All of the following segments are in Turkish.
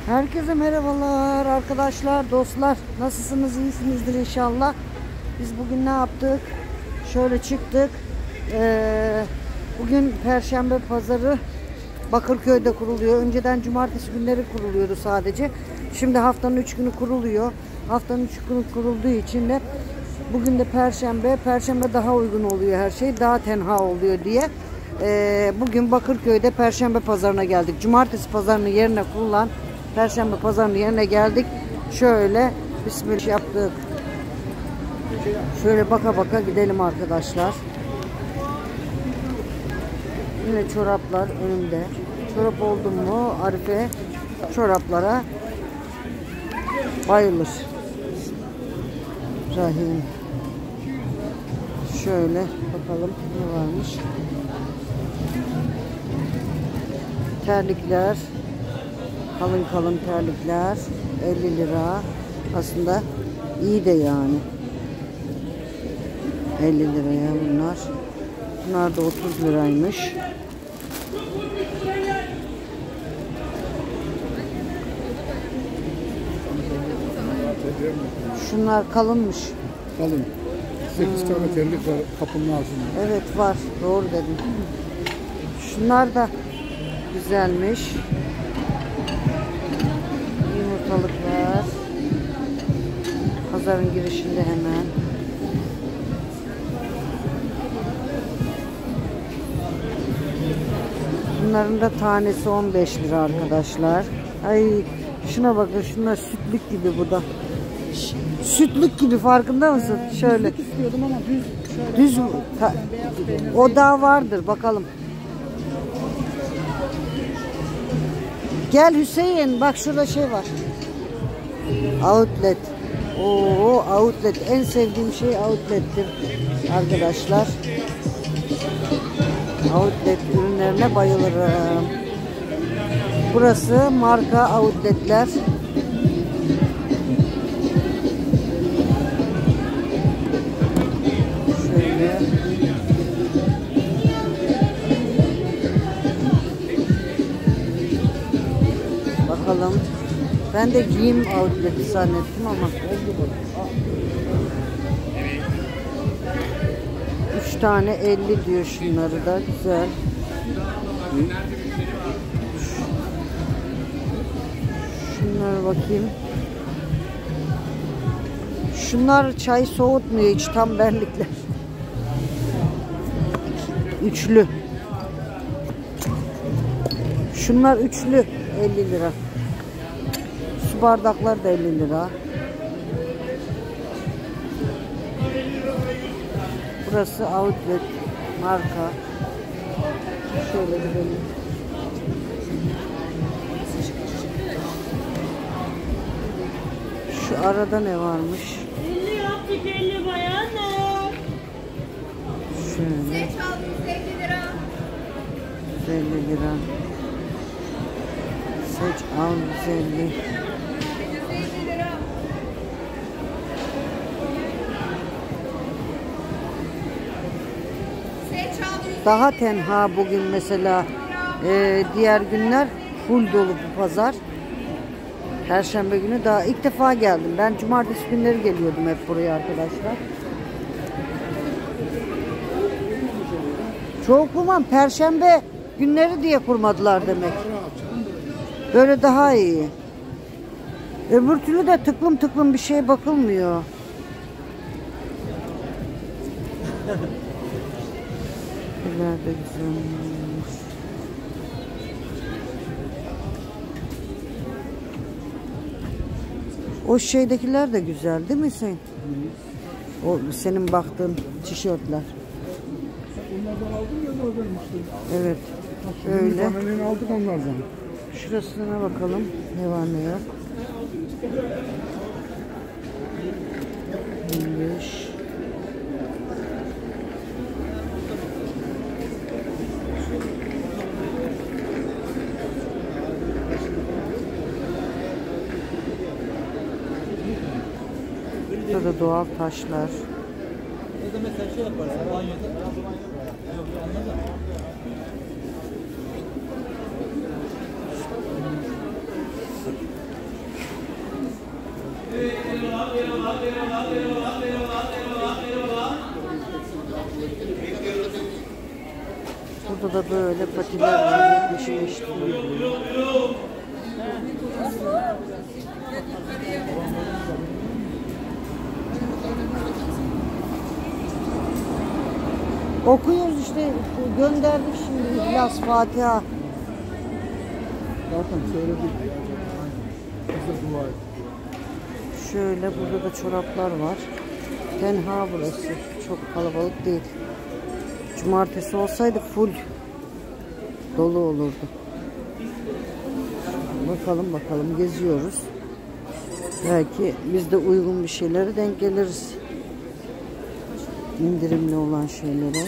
Herkese merhabalar arkadaşlar, dostlar. Nasılsınız? İyisinizdir inşallah. Biz bugün ne yaptık? Şöyle çıktık. Bugün Perşembe pazarı Bakırköy'de kuruluyor. Önceden cumartesi günleri kuruluyordu sadece. Şimdi haftanın 3 günü kuruluyor. Haftanın 3 günü kurulduğu için de bugün de Perşembe. Perşembe daha uygun oluyor her şey. Daha tenha oluyor diye. Bugün Bakırköy'de Perşembe pazarına geldik. Cumartesi pazarının yerine kurulan Perşembe pazarının yerine geldik. Şöyle bismillah yaptık. Şöyle baka baka gidelim arkadaşlar. Yine çoraplar önümde. Çorap oldu mu Arife çoraplara bayılır. Rahim. Şöyle bakalım ne varmış. Terlikler. Kalın kalın terlikler 50 lira. Aslında iyi de yani. 50 liraya bunlar. Bunlar da 30 liraymış. Şunlar kalınmış. Kalın. 8 tane terlik var kapının altında. Evet var. Doğru dedim. Şunlar da güzelmiş. Yumurtalıklar. Pazarın girişinde hemen. Bunların da tanesi 15 lira arkadaşlar. Ay şuna bakın, şunlar sütlük gibi bu da. Sütlük gibi, farkında mısın? Şöyle. İstiyordum ama Düz o da vardır bakalım. Gel Hüseyin, bak şurada şey var. Outlet. Oo, outlet. En sevdiğim şey outlet'tir arkadaşlar. Outlet ürünlerine bayılırım. Burası marka outletler. Şöyle. Bakalım. Ben de giyim outleti zannettim ama. 3 tane 50 diyor, şunları da güzel. Şunlara bakayım. Şunlar çay soğutmuyor hiç, tam benlikler. Üçlü. Şunlar üçlü 50 lira. Su bardaklar da 50 lira. Burası outlet marka. Şöyle gidelim. Şu arada ne varmış? 50 yaptık, 50 bayanlar. Şöyle. 150 lira. 150 lira. Seç al 150. 150 lira. Daha tenha bugün mesela. Diğer günler full dolu bu pazar. Perşembe günü daha ilk defa geldim. Ben cumartesi günleri geliyordum hep buraya arkadaşlar. Çoğu kurban Perşembe günleri diye kurmadılar demek. Böyle daha iyi. Öbür türlü de tıklım tıklım bir şeye bakılmıyor. Bunlar da güzelmiş. O şeydekiler de güzel değil mi Hüseyin? O senin baktığın tişörtler. onlardan aldım ya da vermiştim. Evet. Öyle. Panelini aldık onlardan. Şurasına bakalım. Ne var ne yok. 25. Burada da doğal taşlar. Ya da mesela şey yaparız, banyoda. Yok, anladın mı? Burada da böyle patiler var. 75 lira. Okuyoruz işte, gönderdik şimdi İhlas, Fatiha. Zaten söyledik. Biz de dua ettik. Şöyle burada da çoraplar var. Tenha burası. Çok kalabalık değil. Cumartesi olsaydı full dolu olurdu. Bakalım geziyoruz. Belki biz de uygun bir şeylere denk geliriz. İndirimli olan şeylere.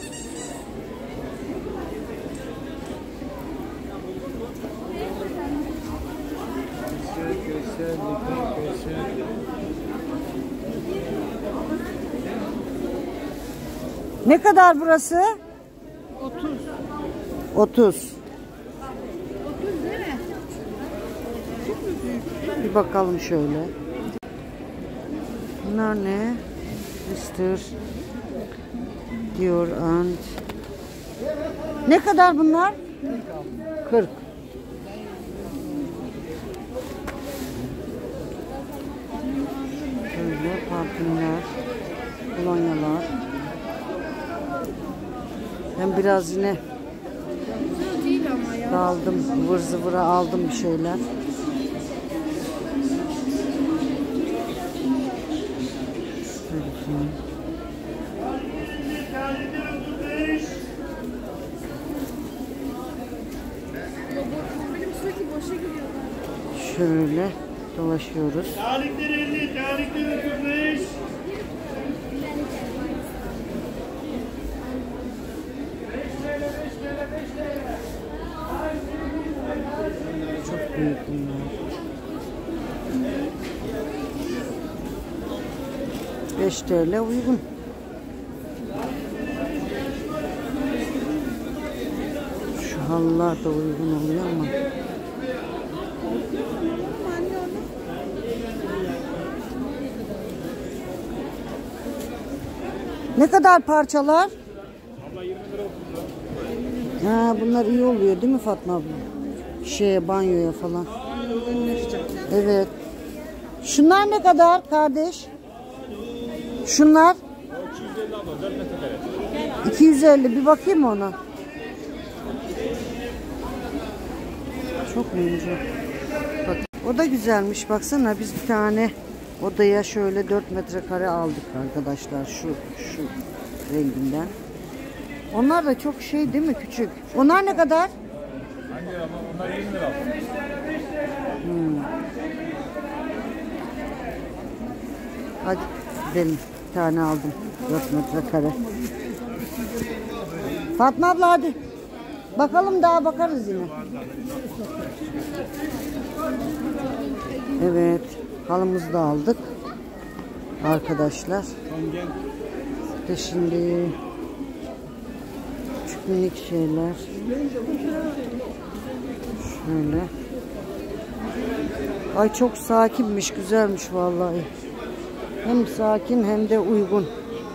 Ne kadar burası? 30. Bir bakalım şöyle. Bunlar ne? Mr. Dior and. Ne kadar bunlar? 40. Böyle parfümler, kolonyalar. Ben biraz yine daldım, ıvır zıvıra aldım bir şeyler. Şöyle dolaşıyoruz. Tarihler 50, tarihler 35. Çok büyük bunlar. 5 TL uygun. Şu halılar da uygun oluyor ama. Ne kadar parçalar? Abla 20 lira 30 lira. Ha, bunlar iyi oluyor değil mi Fatma abla? Banyoya falan. Evet. Şunlar ne kadar kardeş? Şunlar? 250 abla 4 metrekare. 250, bir bakayım ona. Çok ince. Bak, o da güzelmiş. Baksana, biz bir tane odaya şöyle 4 metrekare aldık arkadaşlar. Şu renginden. Onlar da çok şey değil mi, küçük? Onlar ne kadar? Hangi ama onlar 20 lira. Hadi gidelim. Bir tane aldım. 4 metrekare. Fatma abla hadi. Bakalım, daha bakarız yine. Evet. Halımızı da aldık. Arkadaşlar. İşte şimdi küçük minik şeyler. Şöyle. Ay çok sakinmiş, güzelmiş vallahi. Hem sakin hem de uygun.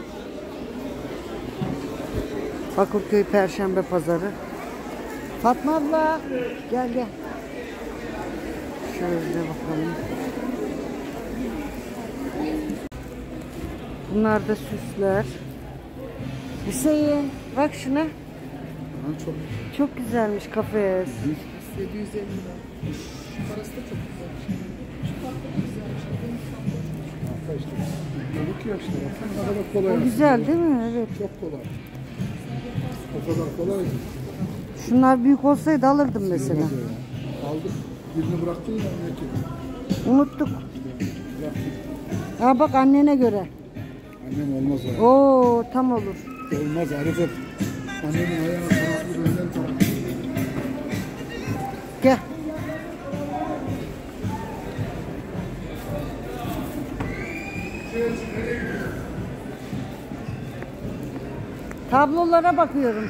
Bakırköy Perşembe Pazarı. Fatma abla gel. Şöyle bakalım. Bunlar da süsler. Hüseyin bak şuna. Çok güzelmiş kafes. 750 lira. Parası da çok güzel. Dedik ya işte. Ne kadar kolay. O güzel değil mi? Evet. Çok kolay. O kadar kolay. Şunlar büyük olsaydı alırdım mesela. Aldık. Birini bıraktın ya. Ki. Unuttuk. Bıraktık. Ha bak, annene göre. Annem olmaz o. Oo, tam olur. Olmaz Arif'im. Annemin ayağını kanatlı önden kanatlı. Gel. Tablolara bakıyorum.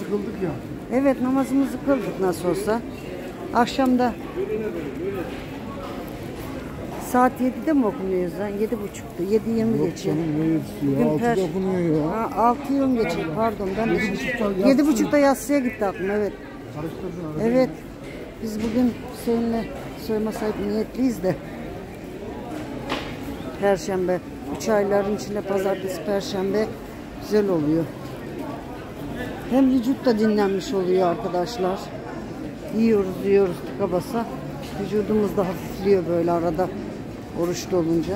kıldık ya. Evet, namazımızı kıldık nasıl olsa. Akşamda saat 7'de mi okunuyor lan? 7.30'da. 7:20 Yok geçiyor. canım ne yetişiyor? Bugün 6'da okunuyor ya. Ha, 6:10 geçiyor pardon. Ben 7.30'da 7.30'da yatsıya gitti aklım, evet. Karıştırdın abi. Evet. Biz bugün Hüseyin'le soyma sahip niyetliyiz de. Perşembe. 3 ayların içinde pazartesi, perşembe güzel oluyor. Hem vücut da dinlenmiş oluyor arkadaşlar. Yiyoruz tıka basa. Vücudumuz da hafifliyor böyle arada oruçlu olunca.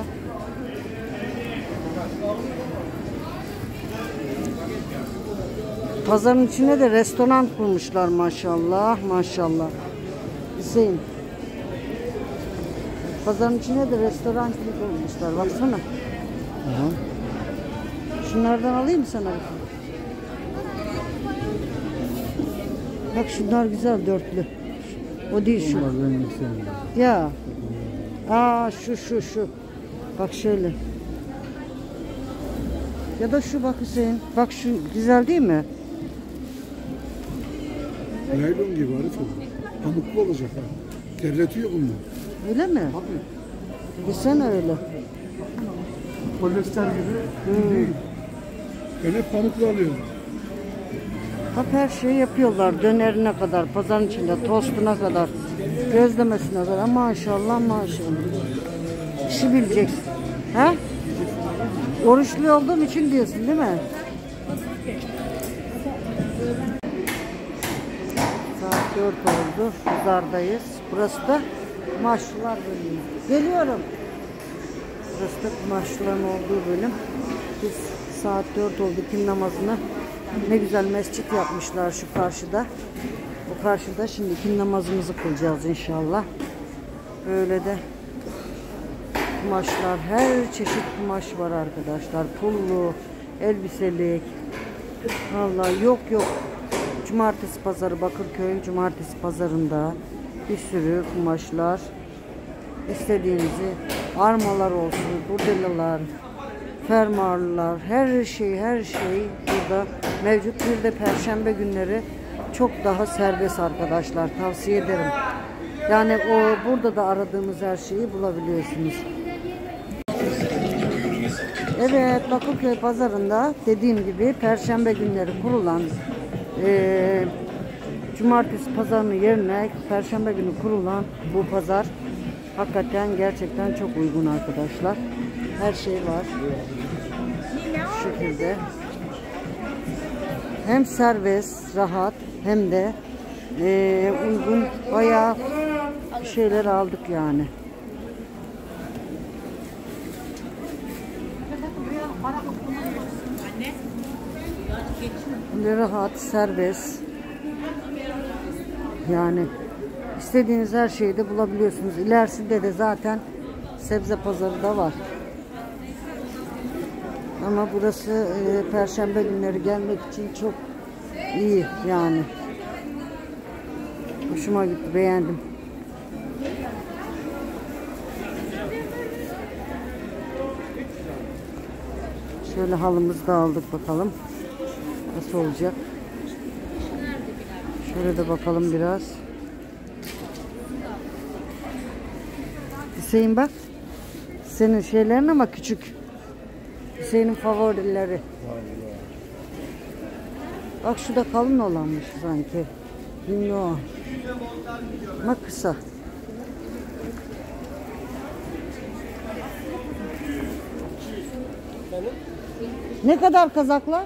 Pazarın içine de restoran kurmuşlar maşallah maşallah. Hüseyin. Pazarın içine de restoran kurmuşlar, baksana. Aha. Şunlardan alayım mı sana? Bak şunlar güzel, dörtlü. O değil şu. Onlar ben sevmiyorum. Ya. Aa şu. Bak şöyle. Ya da şu bak Hüseyin. Bak şu güzel değil mi? Naylon gibi Arif oldu. Pamuklu olacak ha. Terletiyor bunlar. Öyle mi? Tabii. Desene öyle. Polyester gibi değil. Ben hep pamuklu alıyorum. Bak her şeyi yapıyorlar. Dönerine kadar, pazarın içinde, tostuna kadar, gözlemesine kadar. Maşallah maşallah. İşi bileceksin. He? Oruçlu olduğum için diyorsun değil mi? Saat 4 oldu. Pazardayız. Burası da kumaşçılar bölümü. Geliyorum. Burası da kumaşçıların olduğu bölüm. Biz saat 4 oldu, ikindi namazını. Ne güzel mescit yapmışlar şu karşıda. Bu karşıda şimdi ikindi namazımızı kılacağız inşallah. Böyle de kumaşlar, her çeşit kumaş var arkadaşlar. Pullu, elbiselik. Vallahi yok. Cumartesi pazarı, Bakırköy'ün cumartesi pazarında bir sürü kumaşlar. İstediğinizi, armalar olsun, burdelalar, fermuarlar, her şey burada mevcut. Bir de perşembe günleri çok daha serbest arkadaşlar, tavsiye ederim. Yani burada da aradığımız her şeyi bulabiliyorsunuz. Evet, Bakırköy pazarında dediğim gibi perşembe günleri kurulan cumartesi pazarının yerine perşembe günü kurulan bu pazar hakikaten gerçekten çok uygun arkadaşlar. Her şey var. Şu şekilde. Hem serbest, rahat hem de uygun, bayağı şeyler aldık yani. Böyle rahat, serbest. Yani istediğiniz her şeyi de bulabiliyorsunuz. İlerisinde de zaten sebze pazarı da var. Ama burası perşembe günleri gelmek için çok iyi yani. Hoşuma gitti, beğendim. Şöyle halımızı da aldık, bakalım nasıl olacak. Şöyle de bakalım biraz. Hüseyin bak. Senin şeylerin ama küçük. Hüseyin'in favorileri. Bak şu da kalın olanmış sanki. Bilmiyorum. Ama kısa. Ne kadar kazaklar?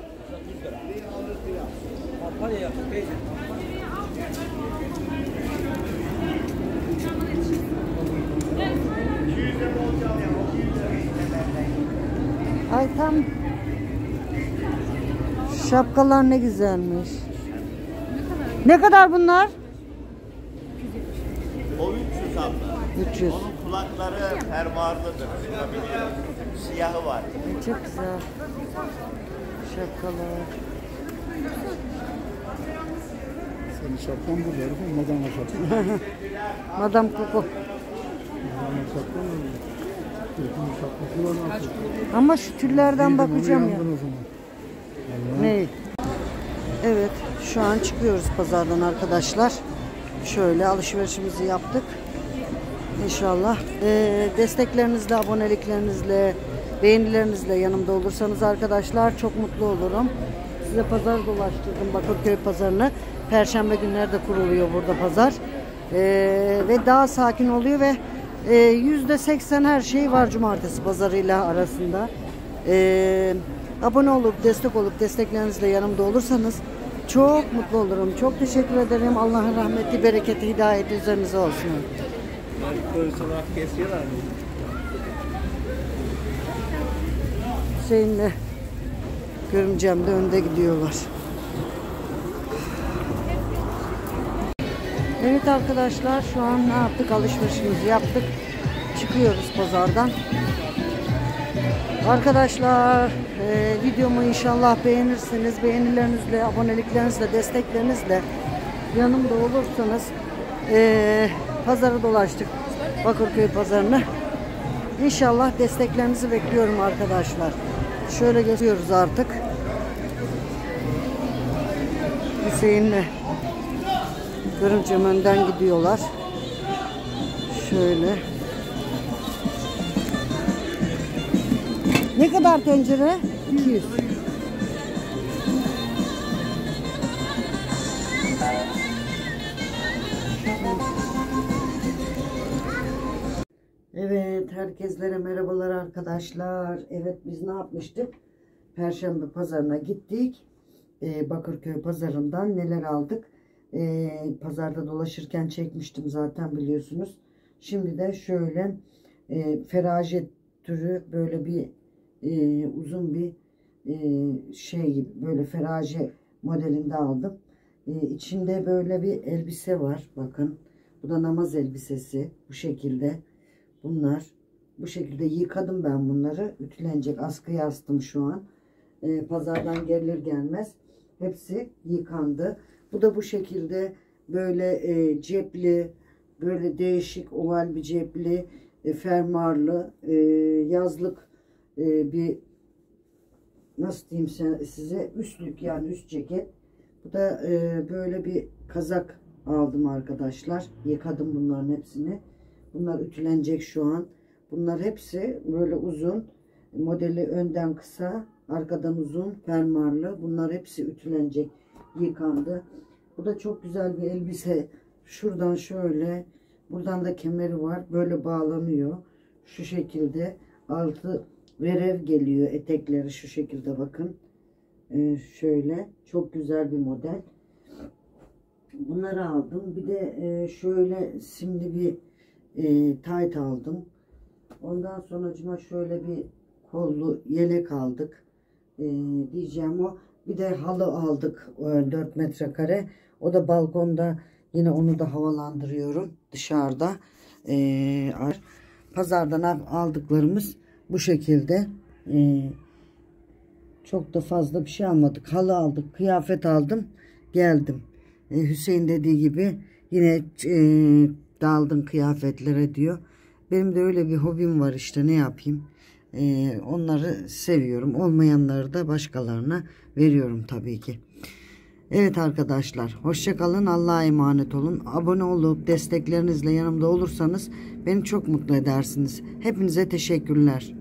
Ay tam şapkalar ne güzelmiş. Ne kadar bunlar? O 300 abla. 300. Onun kulakları fermuarlıdır. Siyahı var. Çok güzel. Şapkalar. Senin şapkan burada Arif'im. Madame şapkan. Madame Coco. Madame şapkan mı? Türk'ün şapkası var nasıl? Ama şu tüllerden Giydim, onu bakacağım ya. yandın o zaman. Ne? Evet. Şu an çıkıyoruz pazardan arkadaşlar. Şöyle alışverişimizi yaptık. İnşallah desteklerinizle, aboneliklerinizle, beğenilerinizle yanımda olursanız arkadaşlar çok mutlu olurum. Size pazar dolaştırdım, Bakırköy pazarını. Perşembe günleri de kuruluyor burada pazar. Ve daha sakin oluyor ve %80 her şey var cumartesi pazarıyla arasında. Abone olup, destek olup, desteklerinizle yanımda olursanız çok mutlu olurum. Çok teşekkür ederim. Allah'ın rahmeti, bereketi, hidayeti üzerinize olsun. Hüseyin'le görümcem de önde gidiyorlar. Evet arkadaşlar, şu an ne yaptık? Alışverişimizi yaptık. Çıkıyoruz pazardan. Arkadaşlar videomu inşallah beğenirsiniz. Beğenilerinizle, aboneliklerinizle, desteklerinizle yanımda olursanız pazarı dolaştık. Bakırköy pazarını. İnşallah desteklerinizi bekliyorum arkadaşlar. Şöyle geziyoruz artık. Hüseyin'le görümcem önden gidiyorlar. Şöyle. Ne kadar tencere? 200. Evet, herkeslere merhabalar arkadaşlar. Evet, biz ne yapmıştık? Perşembe pazarına gittik. Bakırköy pazarından neler aldık? Pazarda dolaşırken çekmiştim zaten, biliyorsunuz. Şimdi de şöyle ferajet türü böyle bir uzun bir şey gibi, böyle feraje modelinde aldım. İçinde böyle bir elbise var. Bakın, bu da namaz elbisesi. Bu şekilde. Bunlar bu şekilde yıkadım ben bunları. Ütülenecek, askıya astım şu an. Pazardan gelir gelmez hepsi yıkandı. Bu da bu şekilde böyle cepli, böyle değişik oval bir cepli, fermuarlı, yazlık bir, nasıl diyeyim size, üstlük, yani üst ceket. Bu da böyle bir kazak aldım arkadaşlar. Yıkadım bunların hepsini. Bunlar ütülenecek şu an. Bunlar hepsi böyle uzun. Modeli önden kısa, arkadan uzun, fermuarlı. Bunlar hepsi ütülenecek, yıkandı. Bu da çok güzel bir elbise. Şuradan şöyle, buradan da kemeri var. Böyle bağlanıyor. Şu şekilde. Altı verev geliyor. Etekleri şu şekilde, bakın. Şöyle. Çok güzel bir model. Bunları aldım. Bir de şöyle simli bir tayt aldım. Ondan sonra şöyle bir kollu yelek aldık. Diyeceğim o. Bir de halı aldık 4 metrekare. O da balkonda, yine onu da havalandırıyorum dışarıda. Pazardan aldıklarımız bu şekilde. Çok da fazla bir şey almadık. Halı aldık, kıyafet aldım, geldim. Hüseyin dediği gibi yine daldım kıyafetlere diyor. Benim de öyle bir hobim var işte, ne yapayım. Onları seviyorum. Olmayanları da başkalarına veriyorum tabii ki. Evet arkadaşlar, hoşça kalın, Allah'a emanet olun. Abone olup desteklerinizle yanımda olursanız beni çok mutlu edersiniz. Hepinize teşekkürler.